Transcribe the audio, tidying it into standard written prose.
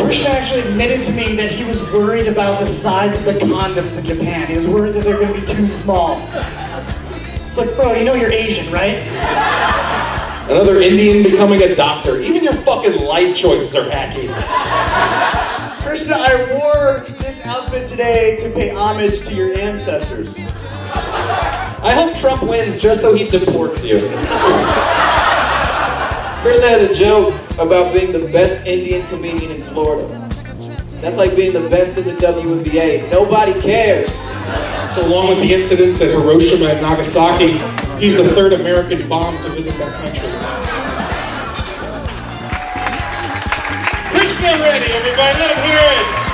Krishna actually admitted to me that he was worried about the size of the condoms in Japan. He was worried that they're going to be too small. It's like, bro, you know you're Asian, right? Another Indian becoming a doctor. Even your fucking life choices are hacky. Krishna, I wore this outfit today to pay homage to your ancestors. I hope Trump wins just so he deports you. Krishna had a joke about being the best Indian comedian in Florida. That's like being the best in the WNBA. Nobody cares. So along with the incidents at Hiroshima and Nagasaki, he's the third American bomb to visit that country. Krishna ready, everybody, let him hear it!